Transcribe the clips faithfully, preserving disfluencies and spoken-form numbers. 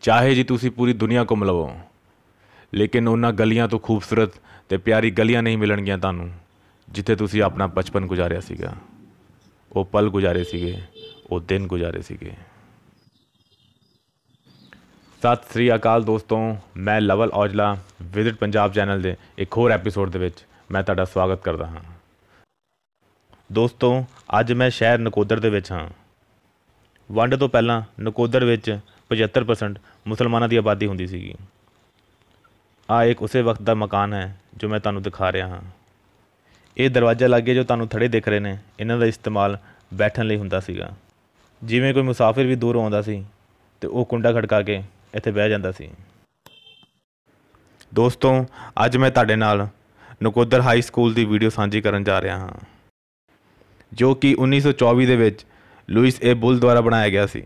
चाहे जी तुसी पूरी दुनिया घुम लवो लेकिन उन्हां गलियां तो खूबसूरत ते प्यारी गलियां नहीं मिलणगियां तुहानूं जिथे तुसी अपना बचपन गुजारिया सीगा, वो पल गुजारे सीगे, वो दिन गुजारे सीगे। सत श्री अकाल दोस्तों, मैं लवल औजला विजिट पंजाब चैनल के एक होर एपीसोड दे विच मैं तुहाडा स्वागत करदा हाँ। दोस्तों अज मैं शहर नकोदर दे विच हाँ। वंड तो पहलां नकोदर विच पचहत्तर परसेंट मुसलमानों की आबादी हुंदी सीगी। आ एक उस वक्त का मकान है जो मैं तुहानूं दिखा रहा हाँ। ये दरवाजा लागे जो तुहानूं थड़े दिख रहे हैं, इन्हां दा इस्तेमाल बैठण लई हुंदा सीगा। जिवें कोई मुसाफिर भी दूरों आउंदा सी ते ओह कुंडा खड़का के इत्थे बह जांदा सी। दोस्तों अज मैं तुहाडे नाल नकोदर हाई स्कूल की वीडियो साझी करन जा रहा हाँ, जो कि उन्नीस सौ चौबी दे विच लुइस ए बुल द्वारा बनाया गया सी।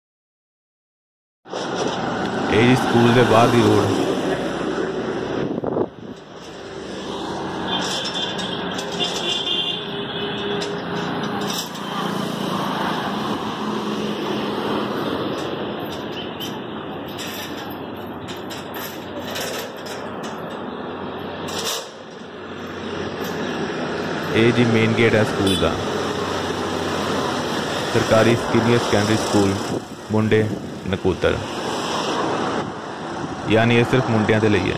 ਇਹ ਜੀ ਸਕੂਲ ਦੇ ਬਾਹਰ ਦੀ ਰੋਡ। ਇਹ ਜੀ ਮੇਨ ਗੇਟ ਹੈ ਸਕੂਲ ਦਾ। ਸਰਕਾਰੀ ਸੀਨੀਅਰ ਸੈਕੰਡਰੀ ਸਕੂਲ ਮੁੰਡੇ ਨਕੋਦਰ, यानी ये सिर्फ मुंडिया के लिए है।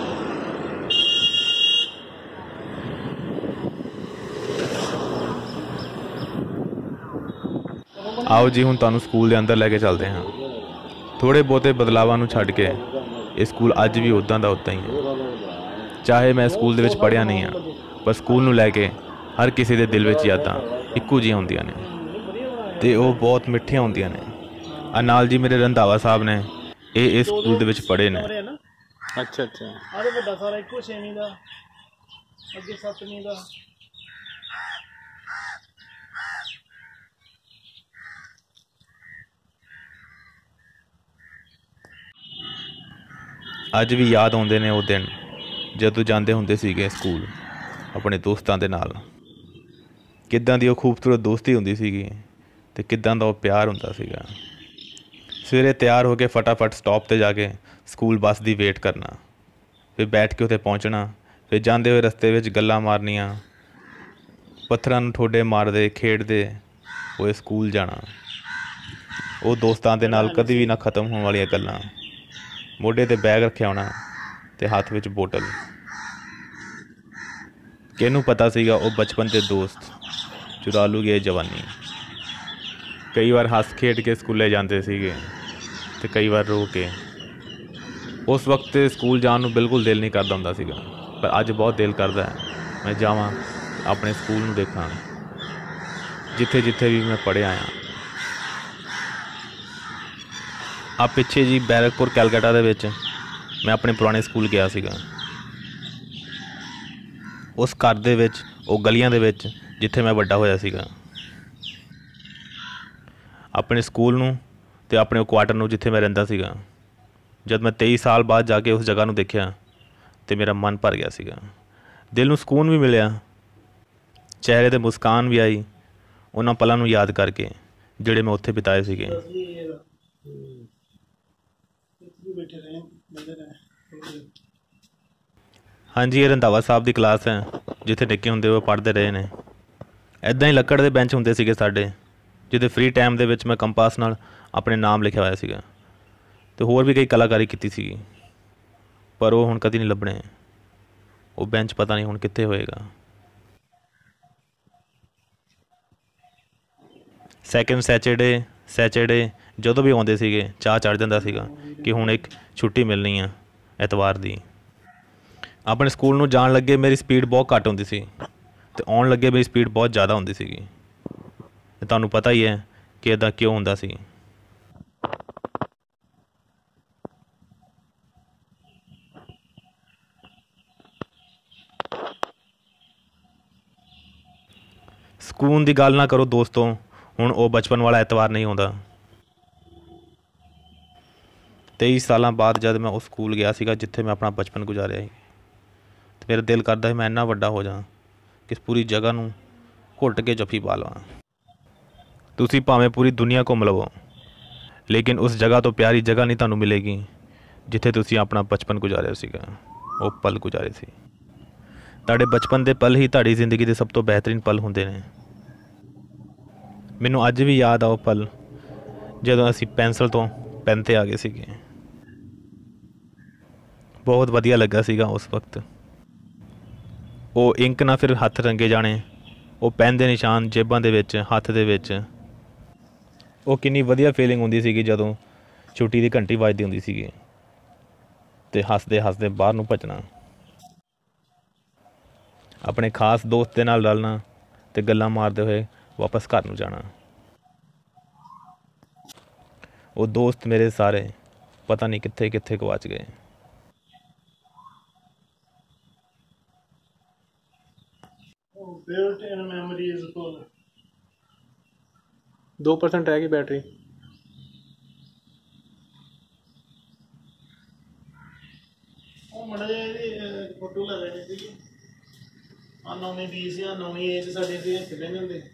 आओ जी हुण तुहानूं स्कूल के अंदर लैके चलते हैं। थोड़े बहुते बदलावां नूं छड्ड के ये स्कूल अज भी उदां दा उदां ही है। चाहे मैं स्कूल दे विच पढ़िया नहीं हाँ, पर स्कूल नूं लैके हर किसी के दिल विच यादां इक्को जिहियां हुंदियां ने ते ओह बहुत मिठियां हुंदियां ने। आ नाल जी मेरे रंधावा साहब ने ये इस स्कूल दे विच पढ़े ने। अच्छा अच्छा अरे बड़ा सारा इको छेवीं दा अगे सतवीं दा। अज भी याद आउंदे ने वो दिन जदों जांदे हुंदे सीगे स्कूल अपने दोस्तां दे नाल। किदां दी ओह खूबसूरत दोस्ती हुंदी सीगी ते किदां दा ओह प्यार हुंदा सीगा। सवेरे तैयार होके फटाफट स्टॉप ते जाके स्कूल बस की वेट करना, फिर बैठ के उत्थे पहुँचना, फिर जाते हुए रस्ते विच गल्लां मारनियां, पत्थरां नूं ठोडे मारदे खेडदे होए स्कूल जाना। वो दोस्तां दे नाल कदी भी ना खत्म होने वाली गल्लां। मोढे ते बैग रखिया होना ते हाथ विच बोतल। किहनूं पता सीगा वो बचपन के दोस्त चुरा लूगे जवानी। कई बार हस खेड के स्कूले जाते सीगे ते कई बार रो के। उस वक्त स्कूल जाने नूं बिल्कुल दिल नहीं करदा हुंदा सीगा, पर अज बहुत दिल करदा है मैं जावां अपने स्कूल नूं देखां जिथे जिथे भी मैं पढ़िया आया। आ पिछे जी बैरकपुर कैलकटा दे विच मैं अपने पुराने स्कूल गया सीगा। उस घर दे विच ओ गलियां दे विच जिथे मैं वड्डा होया सीगा। अपने स्कूल नूं ते अपने क्वार्टर नूं जिथे मैं रहिंदा सीगा। जब मैं तेईस साल बाद जाके उस जगह नूं देखिया तो मेरा मन भर गया सीगा। दिल नूं सुकून भी मिलिया, चेहरे ते मुस्कान भी आई उन्हां पलां नूं याद करके जिहड़े मैं उत्थे बिताए सीगे। हाँ जी, ये रंधावा साहब की क्लास है जिथे निक्के हुंदे वो पढ़ते रहे ने। इदां ही लक्कड़ दे बेंच हुंदे सीगे साडे, जिहदे फ्री टाइम दे विच मैं कंपास नाल अपने नाम लिखिया होया सीगा ते होर भी कई कलाकारी कीती सीगी, पर वो हुण कदी नहीं लभणे। वो बेंच पता नहीं हुण कित्थे होएगा। सैकेंड सैचरडे सैचरडे जदों भी आउंदे सीगे चाह चढ़ जांदा सीगा कि हुण एक छुट्टी मिलनी है एतवार दी। अपने स्कूल नूं जाण लगे मेरी स्पीड बहुत घट हुंदी सी ते आउण लगे मेरी स्पीड बहुत ज़्यादा हुंदी सीगी। तुहानूं पता ही है कि इदां क्यों हुंदा सी। ਸਕੂਨ ਦੀ ਗੱਲ ना करो दोस्तों, हुण वो बचपन वाला एतवार नहीं आउंदा। तेईस साल बाद जब मैं उस स्कूल गया सीगा जिथे मैं अपना बचपन गुजारिया ही, तो मेरा दिल करदा मैं इन्ना वड्डा हो जावां कि इस पूरी जगह नूं घुट के जफ्फी पा लवां। तुसीं भावें पूरी दुनिया घुम लवो ਲੇਕਿਨ ਉਸ ਜਗ੍ਹਾ ਤੋਂ ਪਿਆਰੀ ਜਗ੍ਹਾ ਨਹੀਂ ਤੁਹਾਨੂੰ ਮਿਲੇਗੀ ਜਿੱਥੇ ਤੁਸੀਂ ਆਪਣਾ ਬਚਪਨ ਗੁਜ਼ਾਰਿਆ ਸੀਗਾ, ਉਹ ਪਲ ਗੁਜ਼ਾਰੇ ਸੀ। ਤੁਹਾਡੇ ਬਚਪਨ ਦੇ ਪਲ ਹੀ ਤੁਹਾਡੀ ਜ਼ਿੰਦਗੀ ਦੇ ਸਭ ਤੋਂ ਬਿਹਤਰੀਨ ਪਲ ਹੁੰਦੇ ਨੇ। ਮੈਨੂੰ ਅੱਜ ਵੀ ਯਾਦ ਆ ਉਹ ਪਲ ਜਦੋਂ ਅਸੀਂ ਪੈਨਸਲ ਤੋਂ ਪੈਨ 'ਤੇ ਆ ਗਏ ਸੀਗੇ। ਬਹੁਤ ਵਧੀਆ ਲੱਗਾ ਸੀਗਾ ਉਸ ਵਕਤ। ਉਹ ਇੰਕ ਨਾ ਫਿਰ ਹੱਥ ਰੰਗੇ ਜਾਣੇ, ਉਹ ਪੈਨ ਦੇ ਨਿਸ਼ਾਨ ਜੇਬਾਂ ਦੇ ਵਿੱਚ, ਹੱਥ ਦੇ ਵਿੱਚ। ਉਹ ਕਿੰਨੀ ਵਧੀਆ ਫੀਲਿੰਗ ਹੁੰਦੀ ਸੀਗੀ ਜਦੋਂ ਛੁੱਟੀ ਦੀ ਘੰਟੀ ਵੱਜਦੀ ਹੁੰਦੀ ਸੀਗੀ ਅਤੇ ਹੱਸਦੇ ਹੱਸਦੇ ਬਾਹਰ ਨੂੰ ਭੱਜਣਾ, ਆਪਣੇ ਖਾਸ ਦੋਸਤ ਦੇ ਨਾਲ ਰਲਣਾ ਅਤੇ ਗੱਲਾਂ ਮਾਰਦੇ ਹੋਏ ਵਾਪਸ ਘਰ ਨੂੰ ਜਾਣਾ। ਉਹ ਦੋਸਤ ਮੇਰੇ ਸਾਰੇ ਪਤਾ ਨਹੀਂ ਕਿੱਥੇ ਕਿੱਥੇ ਗਵਾਚ ਗਏ। built in memories full। दो परसेंट रह गई बैटरी। ਮੜੇ ਇਹਦੀ ਫੋਟੋ ਲੈ ਲੈਣੀ ਸੀਗੀ। ਆ ਨੌਵੀਂ ਬੀ ਸੀ, ਆ ਨੌਵੀਂ ਏਜ ਸਾਡੀ ਸੀ, ਕਿੰਨੇ ਨਹੀਂ ਹੁੰਦੇ।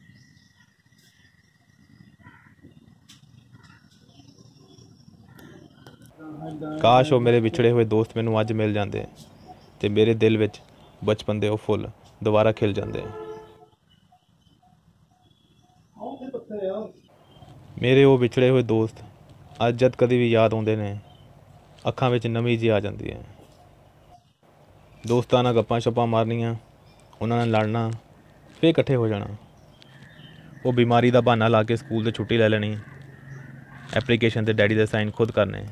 ਕਾਸ਼ ਉਹ ਮੇਰੇ ਵਿਛੜੇ ਹੋਏ ਦੋਸਤ ਮੈਨੂੰ ਅੱਜ ਮਿਲ ਜਾਂਦੇ ਅਤੇ ਮੇਰੇ ਦਿਲ ਵਿੱਚ ਬਚਪਨ ਦੇ ਉਹ ਫੁੱਲ ਦੁਬਾਰਾ ਖਿਲ ਜਾਂਦੇ। ਮੇਰੇ ਉਹ ਵਿਛੜੇ ਹੋਏ ਦੋਸਤ ਅੱਜ ਜਦ ਕਦੇ ਵੀ ਯਾਦ ਆਉਂਦੇ ਨੇ, ਅੱਖਾਂ ਵਿੱਚ ਨਮੀ ਜਿਹੀ ਆ ਜਾਂਦੀ ਹੈ। ਦੋਸਤਾਂ ਨਾਲ ਗੱਪਾਂ ਛੱਪਾਂ ਮਾਰਨੀਆਂ, ਉਹਨਾਂ ਨਾਲ ਲੜਨਾ, ਫਿਰ ਇਕੱਠੇ ਹੋ ਜਾਣਾ। ਉਹ ਬਿਮਾਰੀ ਦਾ ਬਹਾਨਾ ਲਾ ਕੇ ਸਕੂਲ ਤੋਂ ਛੁੱਟੀ ਲੈ ਲੈਣੀ, ਐਪਲੀਕੇਸ਼ਨ 'ਤੇ ਡੈਡੀ ਦੇ ਸਾਈਨ ਖੁਦ ਕਰਨੇ।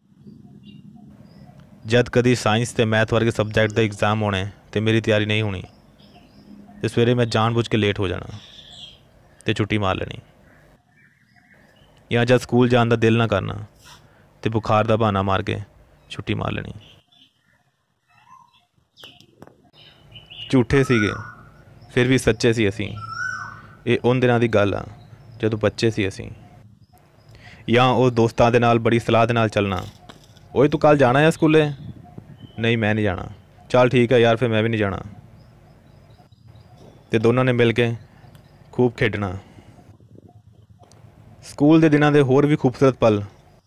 ਜਦ ਕਦੀ ਸਾਇੰਸ ਅਤੇ ਮੈਥ ਵਰਗੇ ਸਬਜੈਕਟ ਦਾ ਇਗਜ਼ਾਮ ਹੋਣੇ ਅਤੇ ਮੇਰੀ ਤਿਆਰੀ ਨਹੀਂ ਹੋਣੀ ਅਤੇ ਸਵੇਰੇ ਮੈਂ ਜਾਣ ਬੁੱਝ ਕੇ ਲੇਟ ਹੋ ਜਾਣਾ ਅਤੇ ਛੁੱਟੀ ਮਾਰ ਲੈਣੀ। ਜਾਂ ਜਦ ਸਕੂਲ ਜਾਣ ਦਾ ਦਿਲ ਨਾ ਕਰਨਾ ਅਤੇ ਬੁਖਾਰ ਦਾ ਬਹਾਨਾ ਮਾਰ ਕੇ ਛੁੱਟੀ ਮਾਰ ਲੈਣੀ। ਝੂਠੇ ਸੀਗੇ ਫਿਰ ਵੀ ਸੱਚੇ ਸੀ ਅਸੀਂ। ਇਹ ਉਨ ਦਿਨਾਂ ਦੀ ਗੱਲ ਆ ਜਦੋਂ ਬੱਚੇ ਸੀ ਅਸੀਂ। ਜਾਂ ਉਹ ਦੋਸਤਾਂ ਦੇ ਨਾਲ ਬੜੀ ਸਲਾਹ ਦੇ ਨਾਲ ਚੱਲਣਾ, ਓਏ ਤੂੰ ਕੱਲ੍ਹ ਜਾਣਾ ਆ ਸਕੂਲੇ? ਨਹੀਂ ਮੈਂ ਨਹੀਂ ਜਾਣਾ। ਚੱਲ ਠੀਕ ਹੈ ਯਾਰ, ਫਿਰ ਮੈਂ ਵੀ ਨਹੀਂ ਜਾਣਾ। ਅਤੇ ਦੋਨਾਂ ਨੇ ਮਿਲ ਕੇ ਖੂਬ ਖੇਡਣਾ। ਸਕੂਲ ਦੇ ਦਿਨਾਂ ਦੇ ਹੋਰ ਵੀ ਖੂਬਸੂਰਤ ਪਲ,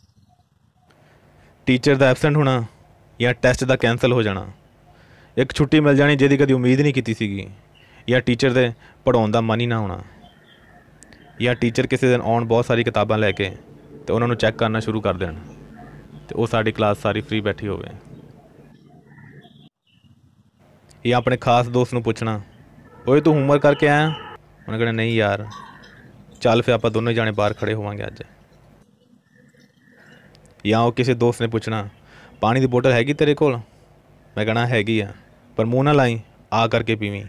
ਟੀਚਰ ਦਾ ਐਬਸੈਂਟ ਹੋਣਾ ਜਾਂ ਟੈਸਟ ਦਾ ਕੈਂਸਲ ਹੋ ਜਾਣਾ, ਇੱਕ ਛੁੱਟੀ ਮਿਲ ਜਾਣੀ ਜਿਹਦੀ ਕਦੀ ਉਮੀਦ ਨਹੀਂ ਕੀਤੀ ਸੀਗੀ, ਜਾਂ ਟੀਚਰ ਦੇ ਪੜ੍ਹਾਉਣ ਦਾ ਮਨ ਹੀ ਨਾ ਹੋਣਾ, ਜਾਂ ਟੀਚਰ ਕਿਸੇ ਦਿਨ ਆਉਣ ਬਹੁਤ ਸਾਰੀ ਕਿਤਾਬਾਂ ਲੈ ਕੇ ਅਤੇ ਉਹਨਾਂ ਨੂੰ ਚੈੱਕ ਕਰਨਾ ਸ਼ੁਰੂ ਕਰ ਦੇਣ ਅਤੇ ਉਹ ਸਾਡੀ ਕਲਾਸ ਸਾਰੀ ਫਰੀ ਬੈਠੀ ਹੋਵੇ। ਜਾਂ ਆਪਣੇ ਖਾਸ ਦੋਸਤ ਨੂੰ ਪੁੱਛਣਾ, ਓਏ ਤੂੰ ਹੋਮਵਰਕ ਕਰਕੇ ਆਇਆ? ਉਹਨੇ ਕਹਿਣਾ ਨਹੀਂ ਯਾਰ। ਚੱਲ ਫਿਰ ਆਪਾਂ ਦੋਨੋਂ ਜਾਣੇ ਬਾਹਰ ਖੜ੍ਹੇ ਹੋਵਾਂਗੇ ਅੱਜ। ਜਾਂ ਉਹ ਕਿਸੇ ਦੋਸਤ ਨੇ ਪੁੱਛਣਾ, ਪਾਣੀ ਦੀ ਬੋਤਲ ਹੈਗੀ ਤੇਰੇ ਕੋਲ? ਮੈਂ ਕਹਿਣਾ ਹੈਗੀ ਆ, ਪਰ ਮੂੰਹ ਨਾ ਲਾਈ, ਆ ਕਰਕੇ ਪੀਵੀਂ।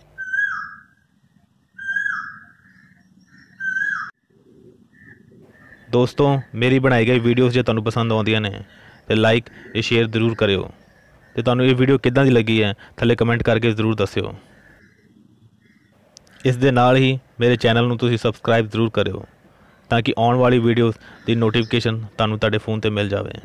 ਦੋਸਤੋ, ਮੇਰੀ ਬਣਾਈ ਗਈ ਵੀਡੀਓਜ਼ ਜੇ ਤੁਹਾਨੂੰ ਪਸੰਦ ਆਉਂਦੀਆਂ ਨੇ ਤਾਂ ਲਾਈਕ ਅਤੇ ਸ਼ੇਅਰ ਜ਼ਰੂਰ ਕਰਿਓ ਅਤੇ ਤੁਹਾਨੂੰ ਇਹ ਵੀਡੀਓ ਕਿੱਦਾਂ ਦੀ ਲੱਗੀ ਹੈ ਥੱਲੇ ਕਮੈਂਟ ਕਰਕੇ ਜ਼ਰੂਰ ਦੱਸਿਓ। ਇਸ ਦੇ ਨਾਲ ਹੀ ਮੇਰੇ ਚੈਨਲ ਨੂੰ ਤੁਸੀਂ ਸਬਸਕ੍ਰਾਈਬ ਜ਼ਰੂਰ ਕਰਿਓ ਤਾਂ ਕਿ ਆਉਣ ਵਾਲੀ ਵੀਡੀਓਜ਼ ਦੀ ਨੋਟੀਫਿਕੇਸ਼ਨ ਤੁਹਾਨੂੰ ਤੁਹਾਡੇ ਫ਼ੋਨ 'ਤੇ ਮਿਲ ਜਾਵੇ।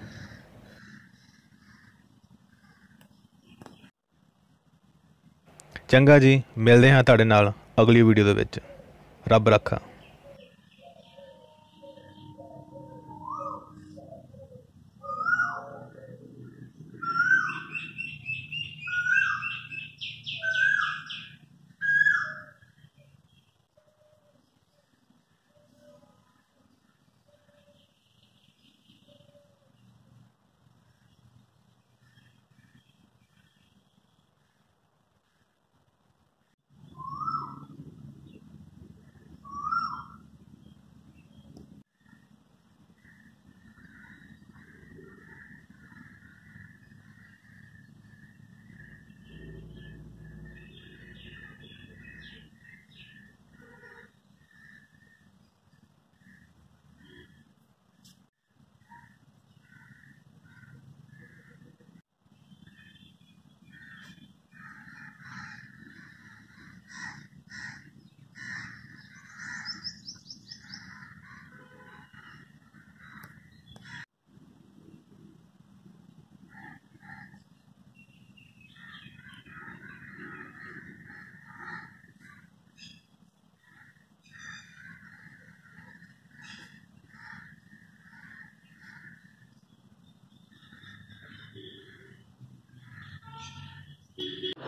ਚੰਗਾ ਜੀ, ਮਿਲਦੇ ਹਾਂ ਤੁਹਾਡੇ ਨਾਲ ਅਗਲੀ ਵੀਡੀਓ ਦੇ ਵਿੱਚ। ਰੱਬ ਰੱਖਾ।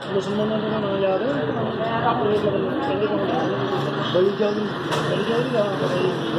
ਮੁਸਲਮਾਨਾਂ ਦਾ ਨਾਂ ਯਾਦ ਹੈ? ਬੜੀ ਜਲਦੀ ਬੜੀ ਜਲਦੀ